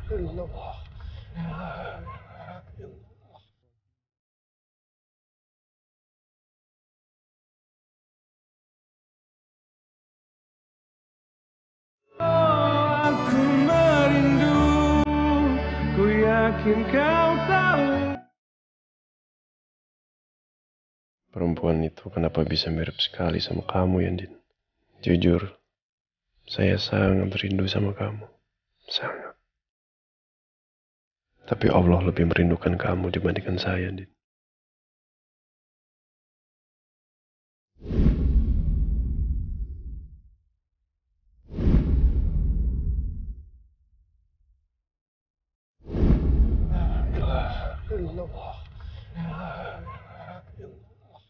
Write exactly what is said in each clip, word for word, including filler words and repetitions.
illallah. La ilaha illallah. Aku merindu, ku yakin kau tahu. Perempuan itu kenapa bisa mirip sekali sama kamu, Yandin? Jujur, saya sangat rindu sama kamu. Sangat. Tapi Allah lebih merindukan kamu dibandingkan saya, Din. La ilaha illallah. La ilaha illallah.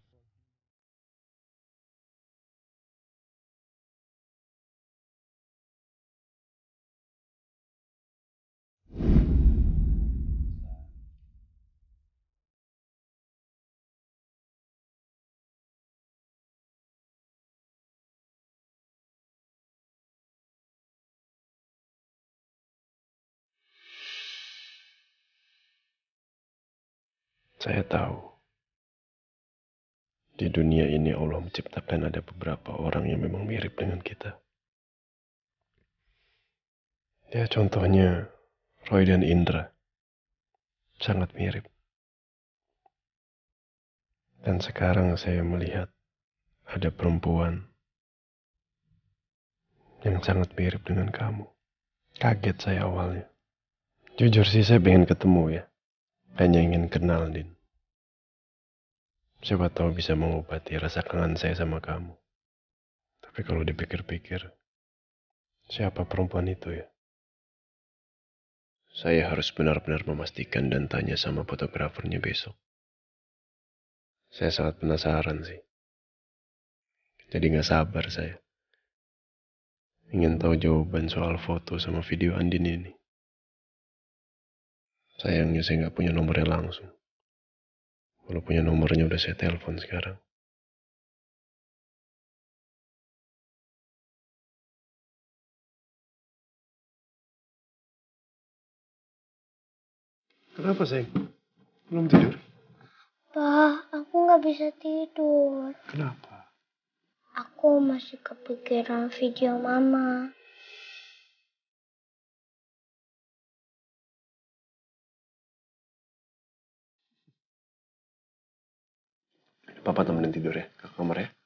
Saya tahu, di dunia ini Allah menciptakan ada beberapa orang yang memang mirip dengan kita. Ya contohnya Roy dan Indra. Sangat mirip. Dan sekarang saya melihat ada perempuan yang sangat mirip dengan kamu. Kaget saya awalnya. Jujur sih saya pengen ketemu ya. Hanya ingin kenal, Din. Siapa tahu bisa mengobati rasa kangen saya sama kamu. Tapi kalau dipikir-pikir, siapa perempuan itu ya? Saya harus benar-benar memastikan dan tanya sama fotografernya besok. Saya sangat penasaran sih. Jadi gak sabar saya. Ingin tahu jawaban soal foto sama video Andin ini. Sayangnya saya gak punya nomornya langsung. Kalau punya nomornya udah saya telepon sekarang. Kenapa sayang? Belum tidur? Pa, aku nggak bisa tidur. Kenapa? Aku masih kepikiran video mama. Papa temenin tidur ya, ke kamar ya.